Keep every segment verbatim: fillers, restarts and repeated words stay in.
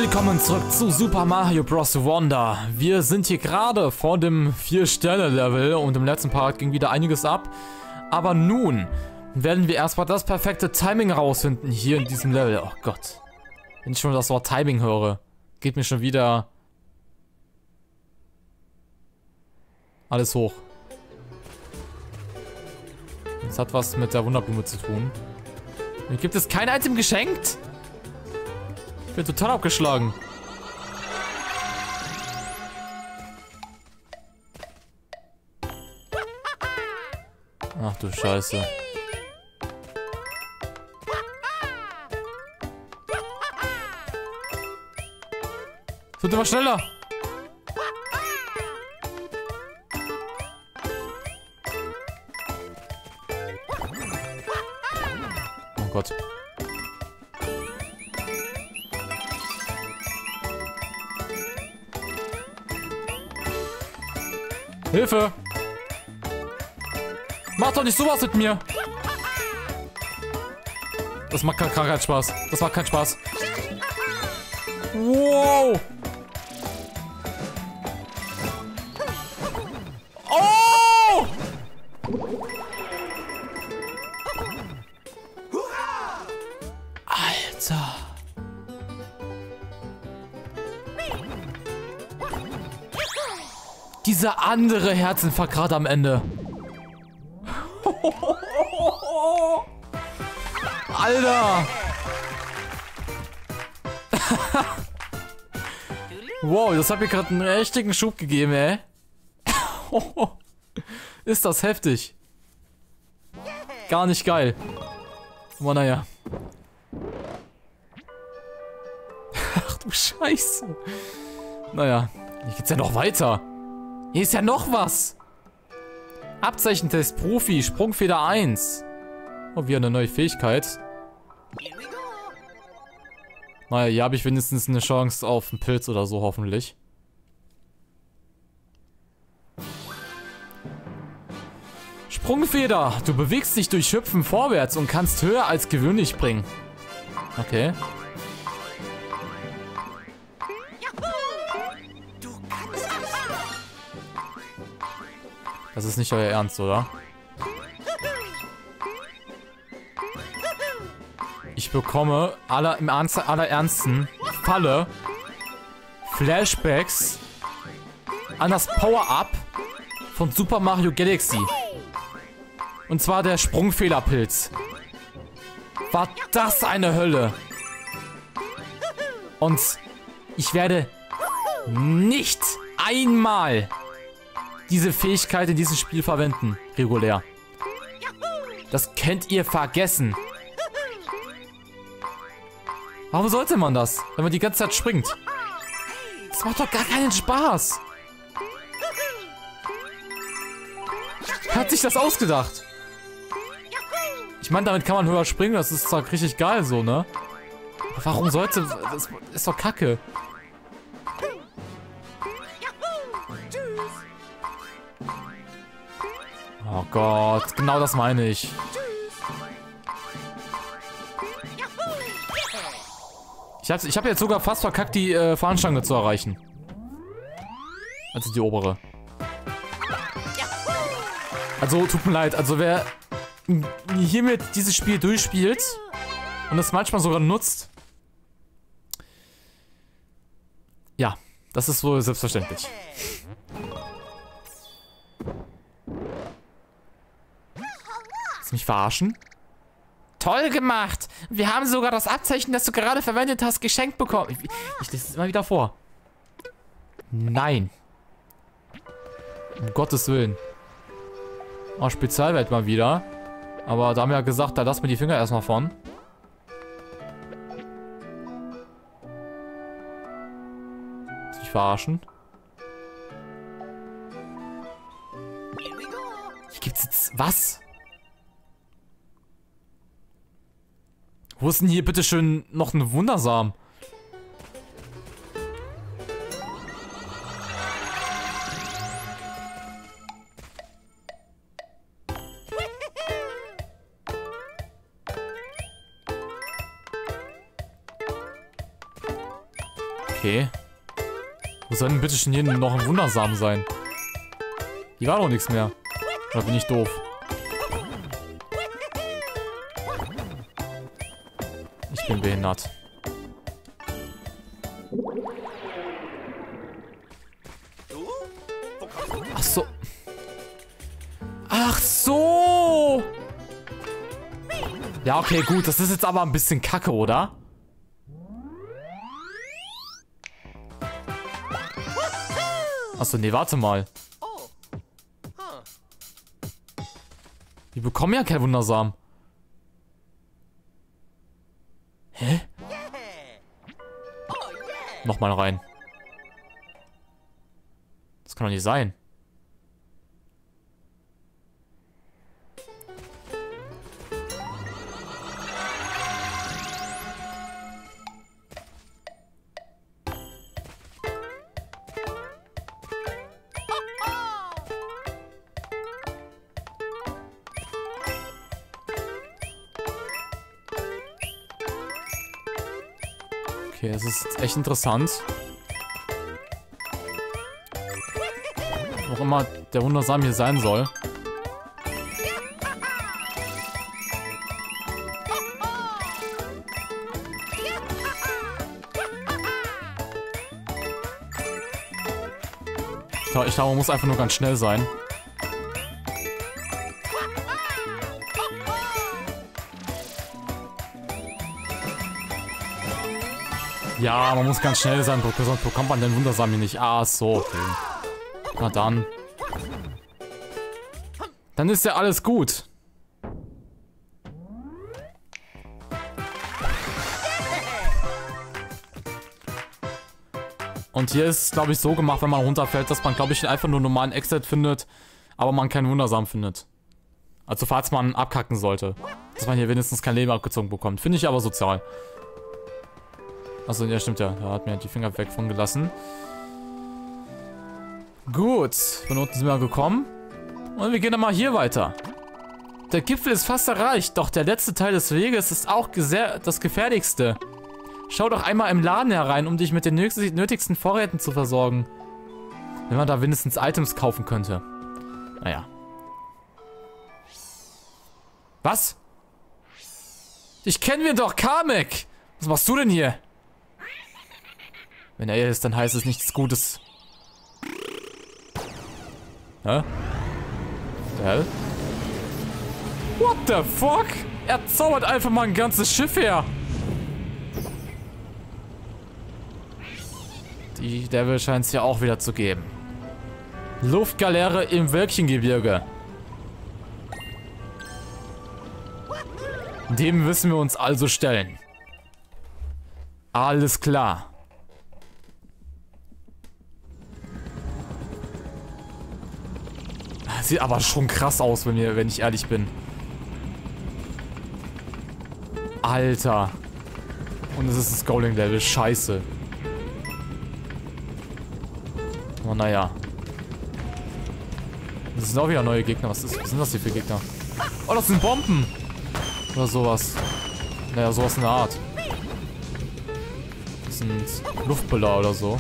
willkommen zurück zu Super Mario Bros. Wonder. Wir sind hier gerade vor dem vier Sterne Level und im letzten Part ging wieder einiges ab. Aber nun werden wir erstmal das perfekte Timing herausfinden hier in diesem Level. Oh Gott. Wenn ich schon das Wort Timing höre, geht mir schon wieder alles hoch. Das hat was mit der Wunderblume zu tun. Mir gibt es kein Item geschenkt? Ich bin total abgeschlagen. Ach du Scheiße. Es wird immer schneller. Oh Gott. Hilfe! Mach doch nicht sowas mit mir! Das macht keinen kein Spaß. Das macht keinen Spaß. Wow! Oh! Alter! Dieser andere Herzinfarkt gerade am Ende. Alter! Wow, das hat mir gerade einen richtigen Schub gegeben, ey. Ist das heftig. Gar nicht geil. Aber naja. Ach du Scheiße. Naja, hier geht's ja noch weiter. Hier ist ja noch was. Abzeichentest Profi, Sprungfeder eins. Oh, wieder eine neue Fähigkeit. Naja, hier habe ich wenigstens eine Chance auf einen Pilz oder so, hoffentlich. Sprungfeder. Du bewegst dich durch Hüpfen vorwärts und kannst höher als gewöhnlich springen. Okay. Das ist nicht euer Ernst, oder? Ich bekomme aller, im Ernst, aller Ernsten Falle Flashbacks an das Power-Up von Super Mario Galaxy. Und zwar der Sprungfehlerpilz. War das eine Hölle? Und ich werde nicht einmal diese Fähigkeit in diesem Spiel verwenden, regulär. Das könnt ihr vergessen. Warum sollte man das, wenn man die ganze Zeit springt? Das macht doch gar keinen Spaß. Hat sich das ausgedacht? Ich meine, damit kann man höher springen, das ist zwar richtig geil so, ne? Aber warum sollte... Das ist doch Kacke. Oh Gott, genau das meine ich. Ich habe ich hab jetzt sogar fast verkackt, die äh, Fahnenstange zu erreichen. Also die obere. Also, tut mir leid, also wer hiermit dieses Spiel durchspielt und es manchmal sogar nutzt, ja, das ist wohl selbstverständlich. Willst du mich verarschen? Toll gemacht! Wir haben sogar das Abzeichen, das du gerade verwendet hast, geschenkt bekommen. Ich, ich lese es immer wieder vor. Nein. Um Gottes Willen. Oh, Spezialwelt mal wieder. Aber da haben wir ja gesagt, da lassen wir die Finger erstmal von. Willst du mich verarschen? Hier gibt's jetzt... Was? Wo ist denn hier bitteschön noch ein Wundersamen? Okay. Wo soll denn bitte schon hier noch ein Wundersamen sein? Hier war doch nichts mehr. Oder bin ich doof? Ich bin behindert. Ach so. Ach so. Ja, okay, gut. Das ist jetzt aber ein bisschen kacke, oder? Achso, nee, warte mal. Wir bekommen ja kein Wundersamen. Hä? Nochmal rein. Das kann doch nicht sein. Okay, das ist jetzt echt interessant. Wo auch immer der Wundersamen hier sein soll. Ich glaube, man muss einfach nur ganz schnell sein. Ja, man muss ganz schnell sein, sonst bekommt man den Wundersamen hier nicht. Ah, so, okay. Na dann. Dann ist ja alles gut. Und hier ist es, glaube ich, so gemacht, wenn man runterfällt, dass man, glaube ich, einfach nur normalen Exit findet, aber man keinen Wundersamen findet. Also falls man abkacken sollte. Dass man hier wenigstens kein Leben abgezogen bekommt. Finde ich aber sozial. Achso, ja, stimmt ja. Da hat mir die Finger weg von gelassen. Gut. Von unten sind wir gekommen. Und wir gehen dann mal hier weiter. Der Gipfel ist fast erreicht, doch der letzte Teil des Weges ist auch sehr das gefährlichste. Schau doch einmal im Laden herein, um dich mit den nötigsten Vorräten zu versorgen. Wenn man da wenigstens Items kaufen könnte. Naja. Was? Ich kenne wir doch, Kamek! Was machst du denn hier? Wenn er hier ist, dann heißt es nichts Gutes. Hä? The hell? What the fuck? Er zaubert einfach mal ein ganzes Schiff her. Die Devil scheint es ja auch wieder zu geben. Luftgaleere im Wölkchengebirge. Dem müssen wir uns also stellen. Alles klar. Sieht aber schon krass aus, wenn, wir, wenn ich ehrlich bin. Alter. Und es ist das Golden Level. Scheiße. Oh, naja. Das sind auch wieder neue Gegner. Was, ist, was sind das hier für Gegner? Oh, das sind Bomben. Oder sowas. Naja, sowas in der Art. Das sind Luftböller oder so.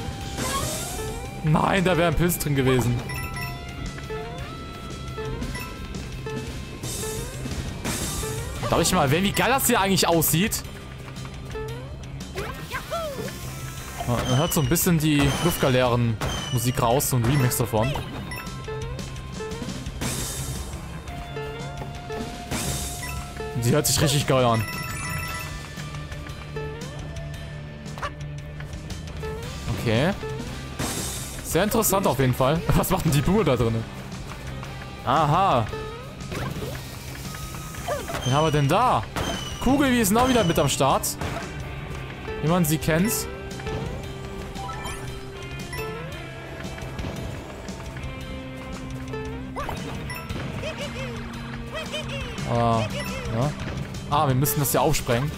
Nein, da wäre ein Pilz drin gewesen. Darf ich mal erwähnen, wie geil das hier eigentlich aussieht? Man hört so ein bisschen die Luftgaleeren-Musik raus, so ein Remix davon. Die hört sich richtig geil an. Okay. Sehr interessant auf jeden Fall. Was macht denn die Blume da drin? Aha. Wen haben wir denn da? Kugel, wie ist auch wieder mit am Start? Wie man sie kennt. Ah, ja. Ah, wir müssen das ja aufsprengen.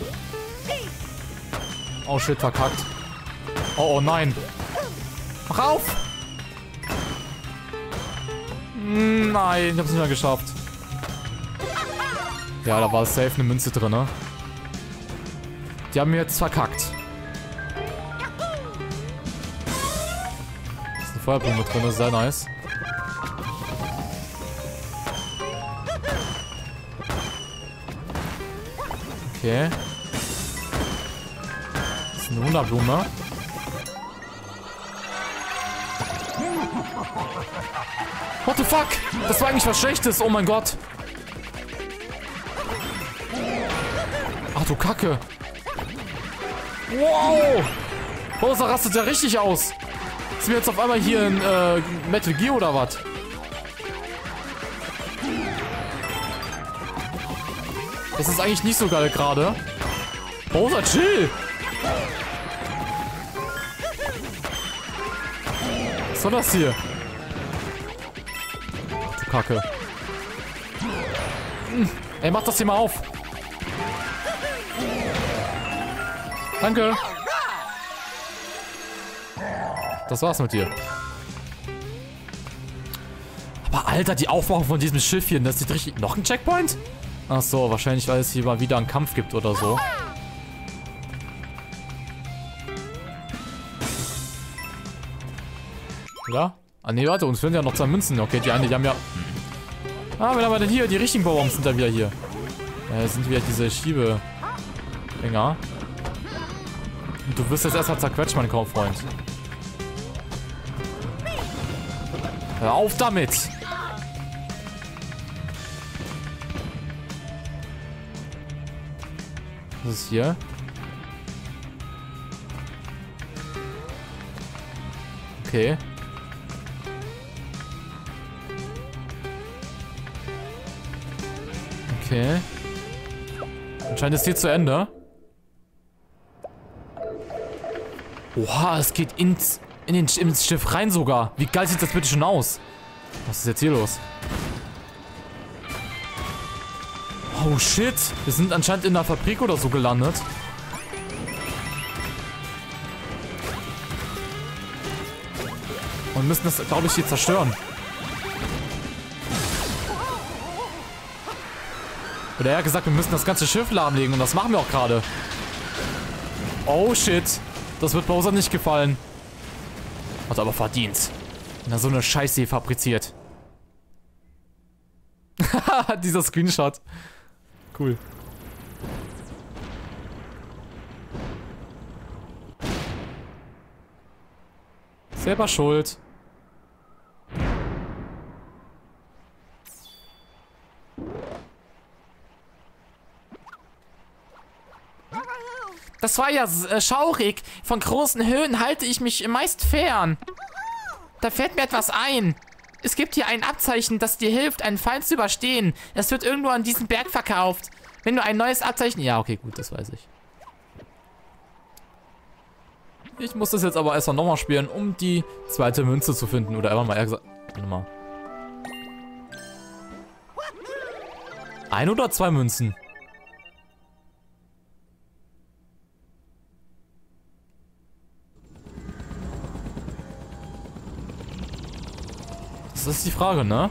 Oh shit, verkackt. Oh, oh nein. Mach auf! Nein, ich hab's nicht mehr geschafft. Ja, da war safe eine Münze drin, ne? Die haben mir jetzt verkackt. Feuerblume drin, das ist sehr nice. Okay. Das ist eine Wunderblume. What the fuck? Das war eigentlich was Schlechtes, oh mein Gott. Ach du Kacke. Wow. Bowser rastet ja richtig aus. Ist mir jetzt auf einmal hier in äh, Metal Gear oder was? Das ist eigentlich nicht so geil gerade. Bowser, chill! Was soll das hier? Ach, du Kacke. Hm. Ey, mach das hier mal auf. Danke. Das war's mit dir. Aber Alter, die Aufmachung von diesem Schiffchen, das sieht richtig... Noch ein Checkpoint? Ach so, wahrscheinlich, weil es hier mal wieder einen Kampf gibt oder so. Ja? Ah ne, warte, uns fehlen ja noch zwei Münzen. Okay, die eine, die haben ja... Ah, wen haben wir denn hier? Die richtigen Bauern sind da wieder hier. Ja, das sind wieder diese Schiebe-Dinger. Du wirst jetzt erstmal zerquetscht, mein Kaufreund. Hör auf damit! Was ist hier? Okay. Okay. Anscheinend ist hier zu Ende. Oha, es geht ins, in den, ins Schiff rein sogar. Wie geil sieht das bitte schon aus? Was ist jetzt hier los? Oh shit. Wir sind anscheinend in einer Fabrik oder so gelandet. Und müssen das, glaube ich, hier zerstören. Oder eher gesagt, wir müssen das ganze Schiff lahmlegen. Und das machen wir auch gerade. Oh shit. Das wird Bowser nicht gefallen. Hat aber verdient. Wenn er so eine Scheiße fabriziert. Dieser Screenshot. Cool. Selber schuld. Das war ja äh, schaurig. Von großen Höhen halte ich mich meist fern. Da fällt mir etwas ein. Es gibt hier ein Abzeichen, das dir hilft, einen Fall zu überstehen. Es wird irgendwo an diesem Berg verkauft. Wenn du ein neues Abzeichen... Ja, okay, gut, das weiß ich. Ich muss das jetzt aber erstmal nochmal spielen, um die zweite Münze zu finden. Oder einfach mal eher gesagt... Warte mal. Ein oder zwei Münzen? Das ist die Frage, ne?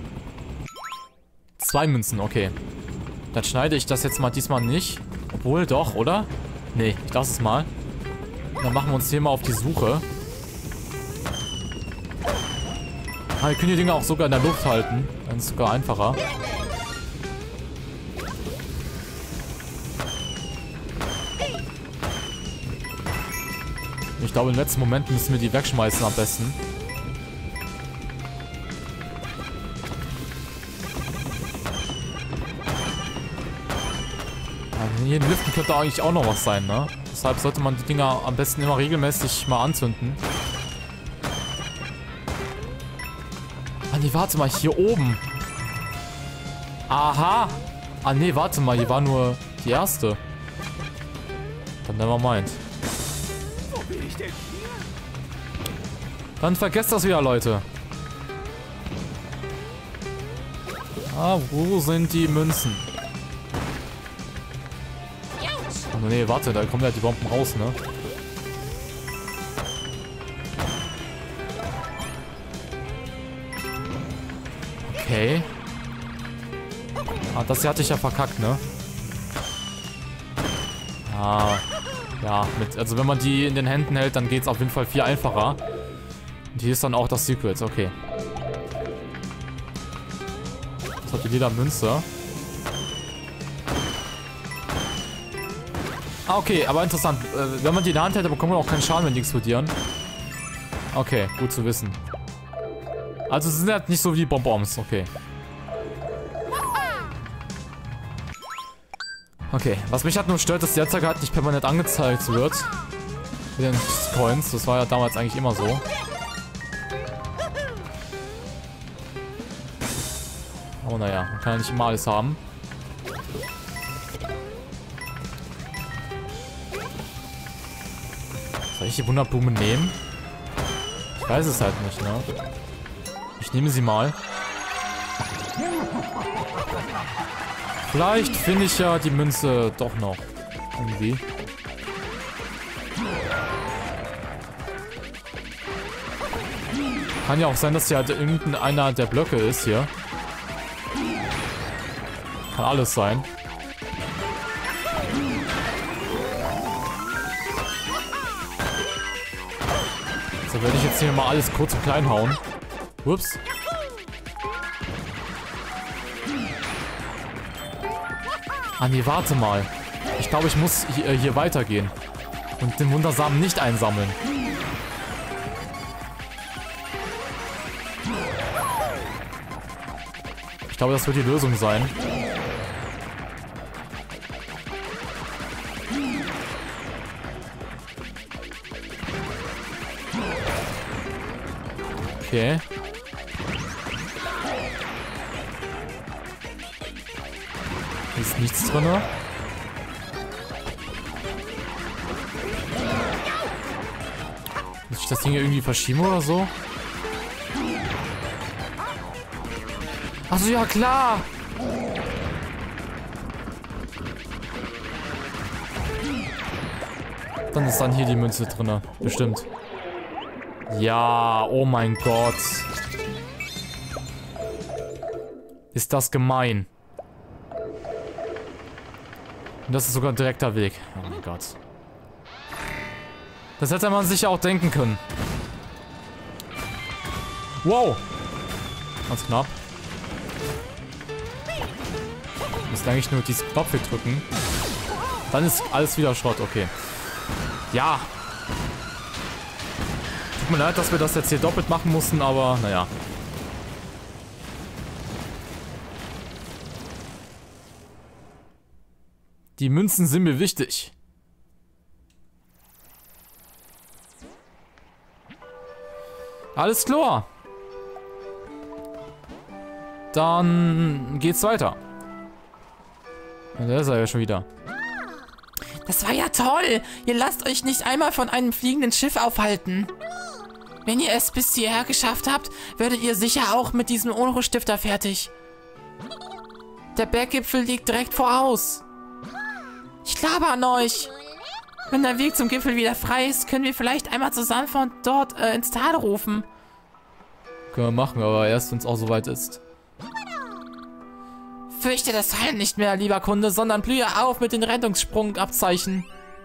Zwei Münzen, okay. Dann schneide ich das jetzt mal diesmal nicht. Obwohl, doch, oder? Nee, ich lasse es mal. Dann machen wir uns hier mal auf die Suche. Ah, wir können die Dinger auch sogar in der Luft halten. Dann ist es sogar einfacher. Ich glaube, im letzten Moment müssen wir die wegschmeißen am besten. Hier in den Lüften könnte eigentlich auch noch was sein, ne? Deshalb sollte man die Dinger am besten immer regelmäßig mal anzünden. Ah, nee, warte mal, hier oben. Aha. Ah, nee, warte mal, hier war nur die erste. Dann never mind. Dann vergesst das wieder, Leute. Ah, wo sind die Münzen? Oh, nee, warte, da kommen ja die Bomben raus, ne? Okay. Ah, das hier hatte ich ja verkackt, ne? Ah. Ja, mit, also wenn man die in den Händen hält, dann geht es auf jeden Fall viel einfacher. Und hier ist dann auch das Secret, okay. Das hat die lila Münze. Ah, okay, aber interessant. Äh, wenn man die in der Hand hätte, bekommt man auch keinen Schaden, wenn die explodieren. Okay, gut zu wissen. Also sie sind halt nicht so wie die Bonbons, okay. Okay, was mich halt nur stört, dass die Anzeige halt nicht permanent angezeigt wird. Mit den Coins, das war ja damals eigentlich immer so. Aber naja, man kann ja nicht immer alles haben. Soll ich die Wunderblume nehmen? Ich weiß es halt nicht, ne? Ich nehme sie mal. Vielleicht finde ich ja die Münze doch noch. Irgendwie. Kann ja auch sein, dass hier halt irgendeiner der Blöcke ist hier. Kann alles sein. So werde ich jetzt hier mal alles kurz und klein hauen. Ups. Ah nee, warte mal. Ich glaube, ich muss hier, hier weitergehen. Und den Wundersamen nicht einsammeln. Ich glaube, das wird die Lösung sein. Okay. Hier ist nichts drin. Muss ich das Ding hier irgendwie verschieben oder so? Achso, ja klar! Dann ist dann hier die Münze drin. Bestimmt. Ja, oh mein Gott. Ist das gemein. Und das ist sogar ein direkter Weg. Oh mein Gott. Das hätte man sich ja auch denken können. Wow. Ganz knapp. Ich muss eigentlich nur diesen Knopf hier drücken. Dann ist alles wieder Schrott, okay. Ja. Tut mir leid, dass wir das jetzt hier doppelt machen mussten, aber naja. Die Münzen sind mir wichtig. Alles klar. Dann geht's weiter. Da ist er ja schon wieder. Das war ja toll. Ihr lasst euch nicht einmal von einem fliegenden Schiff aufhalten. Wenn ihr es bis hierher geschafft habt, werdet ihr sicher auch mit diesem Uno-Stifter fertig. Der Berggipfel liegt direkt voraus. Ich glaube an euch. Wenn der Weg zum Gipfel wieder frei ist, können wir vielleicht einmal zusammen von dort äh, ins Tal rufen. Können wir machen, aber erst wenn es auch soweit ist. Fürchte das Fallen nicht mehr, lieber Kunde, sondern blühe auf mit den Rettungssprungabzeichen.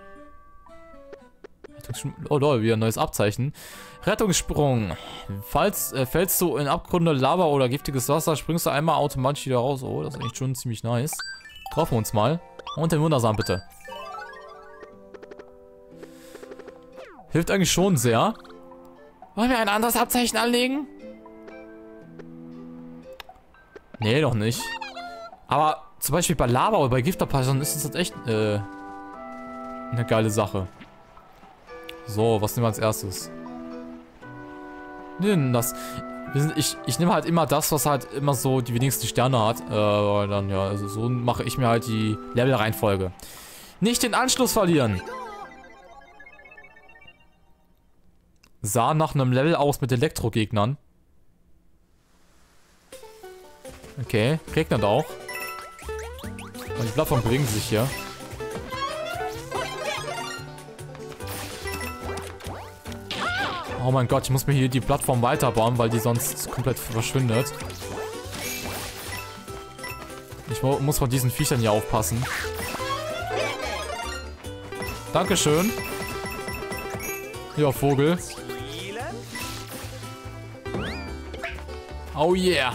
Oh lol, wieder ein neues Abzeichen. Rettungssprung. Falls äh, fällst du in Abgründe, Lava oder giftiges Wasser, springst du einmal automatisch wieder raus. Oh, das ist eigentlich schon ziemlich nice. Kaufen wir uns mal. Und den Wundersamen bitte. Hilft eigentlich schon sehr. Wollen wir ein anderes Abzeichen anlegen? Nee, doch nicht. Aber zum Beispiel bei Lava oder bei Giftabzeichen ist das echt äh, eine geile Sache. So, was nehmen wir als erstes? Nee, das. Ich, ich nehme halt immer das, was halt immer so die wenigsten Sterne hat. Äh, weil dann, ja, also so mache ich mir halt die Level-Reihenfolge. Nicht den Anschluss verlieren. Sah nach einem Level aus mit Elektro-Gegnern. Okay, regnet auch. Und die Plattformen bewegen sich hier. Oh mein Gott, ich muss mir hier die Plattform weiterbauen, weil die sonst komplett verschwindet. Ich muss von diesen Viechern hier aufpassen. Dankeschön. Ja, Vogel. Oh yeah.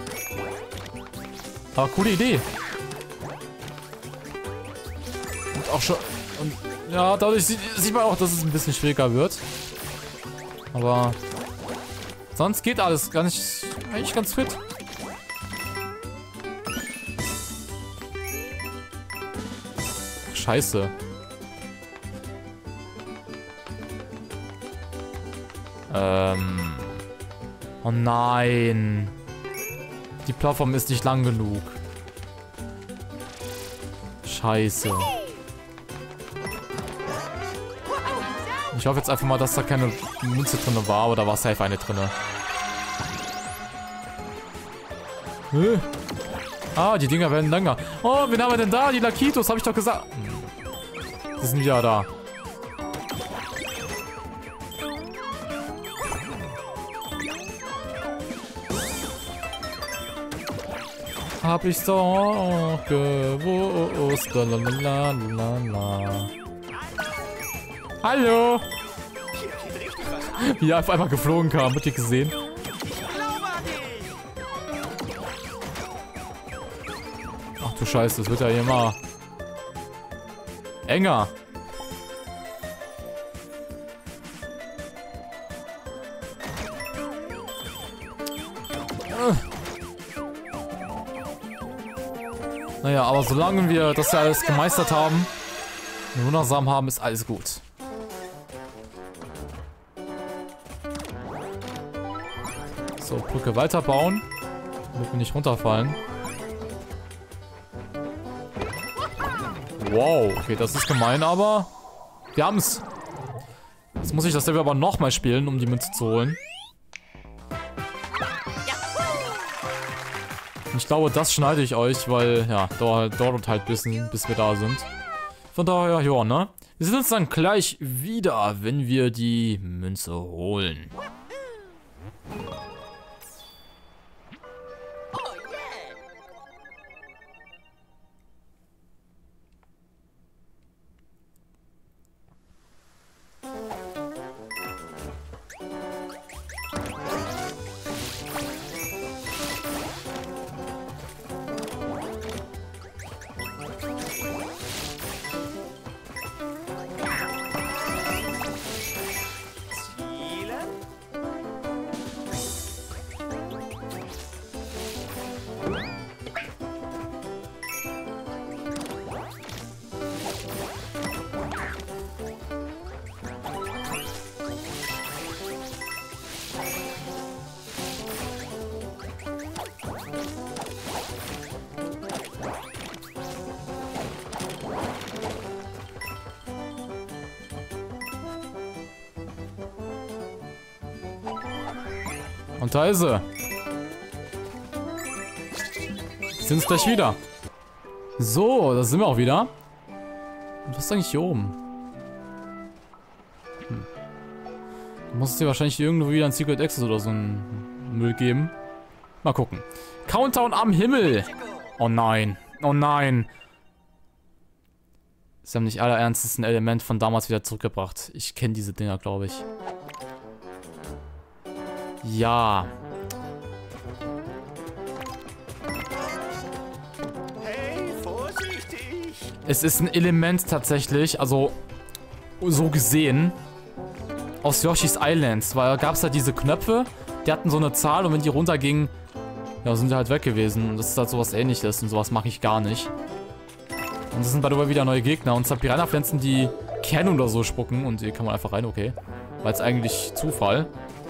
Aber coole Idee. Und auch schon... Und ja, dadurch sieht, sieht man auch, dass es ein bisschen schwieriger wird. Aber... Sonst geht alles gar nicht... Eigentlich ganz fit. Ach, scheiße. Ähm... Oh nein. Die Plattform ist nicht lang genug. Scheiße. Ich hoffe jetzt einfach mal, dass da keine Münze drin war, aber da war safe eine drin. Äh. Ah, die Dinger werden länger. Oh, wen haben wir denn da? Die Lakitos, habe ich doch gesagt. Die sind wieder da. Hab ich doch gewusst. Lalalala. Hallo! Wie er auf einmal geflogen kam, habt ihr gesehen? Ach du Scheiße, das wird ja immer enger. Naja, aber solange wir das ja alles gemeistert haben und wundersam haben, ist alles gut. So, Brücke weiterbauen, damit wir nicht runterfallen. Wow, okay, das ist gemein, aber wir haben's. Jetzt muss ich das Level aber nochmal spielen, um die Münze zu holen. Ich glaube, das schneide ich euch, weil, ja, dauert, dauert halt ein bisschen, bis wir da sind. Von daher, ja, ne? Wir sehen uns dann gleich wieder, wenn wir die Münze holen. Und da ist sie. Sind es gleich wieder. So, da sind wir auch wieder. Und was ist eigentlich hier oben? Hm. Da muss es hier wahrscheinlich irgendwo wieder ein Secret Access oder so ein Müll geben. Mal gucken. Countdown am Himmel. Oh nein. Oh nein. Sie haben nicht allerernstes ein Element von damals wieder zurückgebracht. Ich kenne diese Dinger, glaube ich. Ja. Hey, vorsichtig! Es ist ein Element tatsächlich, also so gesehen, aus Yoshi's Islands, weil da gab es halt diese Knöpfe, die hatten so eine Zahl und wenn die runtergingen, ja, sind die halt weg gewesen. Und das ist halt sowas Ähnliches und sowas mache ich gar nicht. Und das sind bei der wieder neue Gegner und zwar Piranha-Pflanzen, die Kerne oder so spucken und die kann man einfach rein, okay. War jetzt eigentlich Zufall.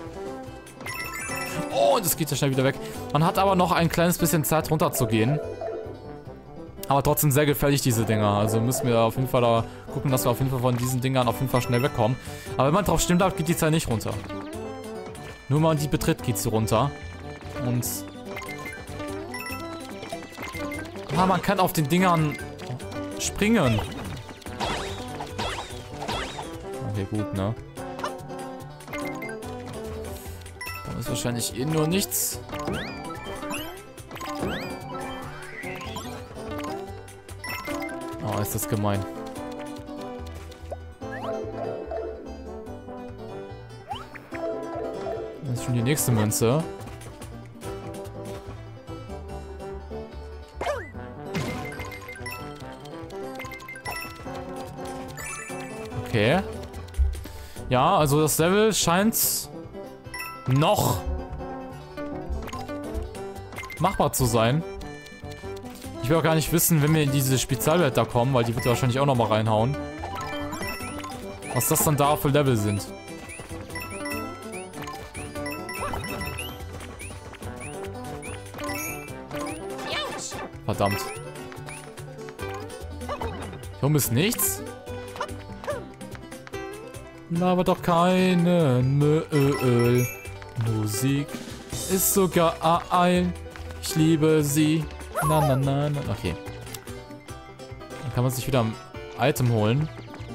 Oh, und es geht ja schnell wieder weg. Man hat aber noch ein kleines bisschen Zeit runterzugehen. Aber trotzdem sehr gefährlich, diese Dinger. Also müssen wir auf jeden Fall da gucken, dass wir auf jeden Fall von diesen Dingern auf jeden Fall schnell wegkommen. Aber wenn man drauf stimmt, geht die Zeit nicht runter. Nur wenn man die betritt, geht sie runter. Und... Ah, man kann auf den Dingern springen. Okay, gut, ne? Da ist wahrscheinlich eh nur nichts. Oh, ist das gemein. Das ist schon die nächste Münze. Okay. Ja, also das Level scheint noch machbar zu sein. Ich will auch gar nicht wissen, wenn wir in diese Spezialwelt da kommen, weil die wird ja wahrscheinlich auch nochmal reinhauen. Was das dann da für Level sind. Verdammt. Hier oben ist nichts. Aber doch keinen Müll. Musik ist so geil. Ich liebe sie. Na, na, na, na. Okay. Dann kann man sich wieder ein Item holen.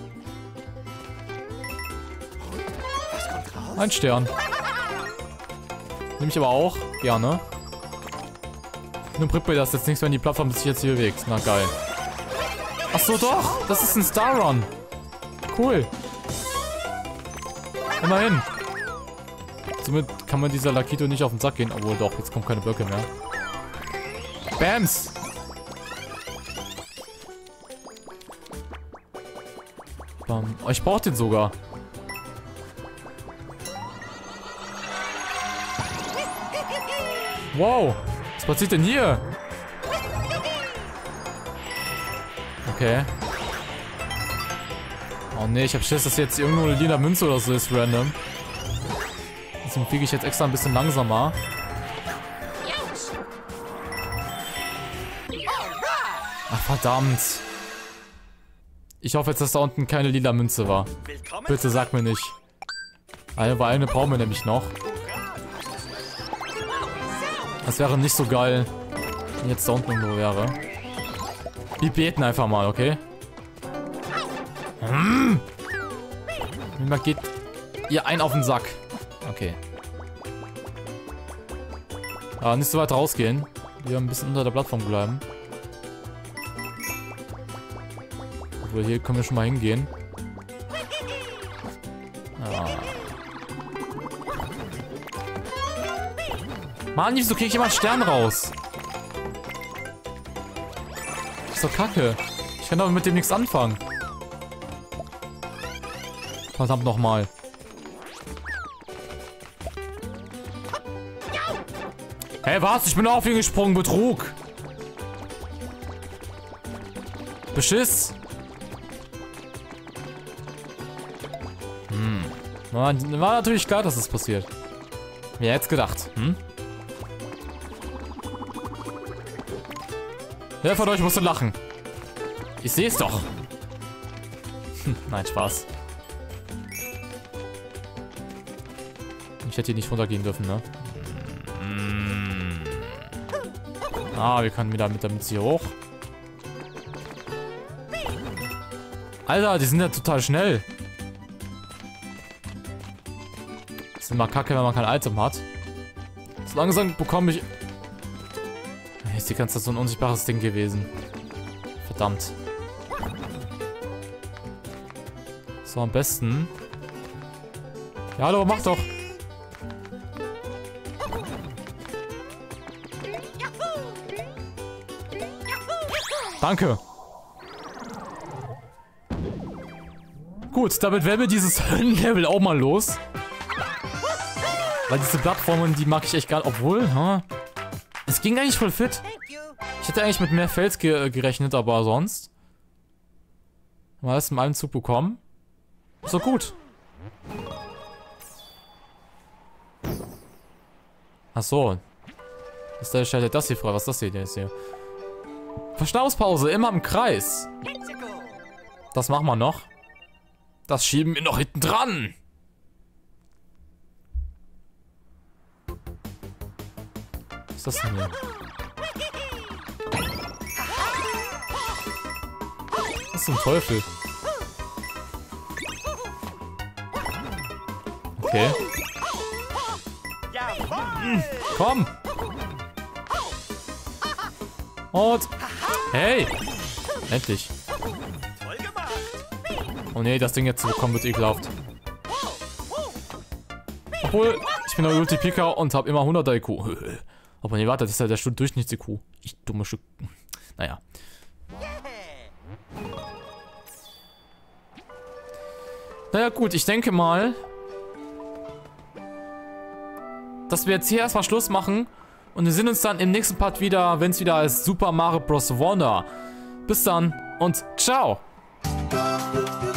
Ein Stern. Nehme ich aber auch. Gerne. Nun bringt mir das jetzt nichts, wenn die Plattform sich jetzt hier bewegt. Na, geil. Ach so, doch. Das ist ein Star Run. Cool. Immerhin. Somit kann man dieser Lakito nicht auf den Sack gehen. Obwohl, doch. Jetzt kommen keine Blöcke mehr. Bams. Bam. Oh, ich brauche den sogar. Wow. Was passiert denn hier? Okay. Oh ne, ich hab Schiss, dass jetzt irgendwo eine lila Münze oder so ist, random. Deswegen fliege ich jetzt extra ein bisschen langsamer. Ach, verdammt. Ich hoffe jetzt, dass da unten keine lila Münze war. Bitte sag mir nicht. Eine, weil eine brauchen wir nämlich noch. Das wäre nicht so geil, wenn jetzt da unten irgendwo wäre. Wir beten einfach mal, okay? Hm. Mir geht ihr ein auf den Sack. Okay. Aber nicht so weit rausgehen. Wir ein bisschen unter der Plattform bleiben. Obwohl, hier können wir schon mal hingehen. Ja. Mann, wieso krieg ich immer einen Stern raus? Das ist doch kacke. Ich kann doch mit dem nichts anfangen. Verdammt nochmal. Hey, was? Ich bin auf ihn gesprungen. Betrug. Beschiss. Hm. War, war natürlich klar, dass es das passiert. Wer hätte es gedacht? Hm? Wer von euch musste lachen? Ich sehe es doch. Hm, nein, Spaß. Ich hätte hier nicht runtergehen dürfen, ne? Ah, wir können wieder mit der Mütze hier hoch. Alter, die sind ja total schnell. Das ist immer kacke, wenn man kein Item hat. So langsam bekomme ich... Ist die ganze Zeit so ein unsichtbares Ding gewesen. Verdammt. So, am besten... Ja, hallo, mach doch! Danke! Gut, damit werden wir dieses Höllenlevel auch mal los. Weil diese Plattformen, die mag ich echt gar... Obwohl, ha? Es ging eigentlich voll fit. Ich hätte eigentlich mit mehr Fels ge gerechnet, aber sonst... Haben wir alles in einem Zug bekommen. Ist doch gut. Achso. Ist da stellt das hier frei? Was ist das hier? Der ist hier. Verschnaufspause, immer im Kreis. Das machen wir noch. Das schieben wir noch hinten dran. Was ist das denn hier? Was zum Teufel? Okay. Hm, komm! Und... Hey! Endlich. Oh ne, das Ding jetzt zu bekommen wird ekelhaft. Obwohl, ich bin ein Ulti-Picker und habe immer hundert I Q. Aber ne, warte, das ist ja der Durchschnichts-I Q. Ich dumme Stück. Naja. Naja gut, ich denke mal, dass wir jetzt hier erstmal Schluss machen. Und wir sehen uns dann im nächsten Part wieder, wenn es wieder heißt Super Mario Bros. Wonder. Bis dann und ciao! Du,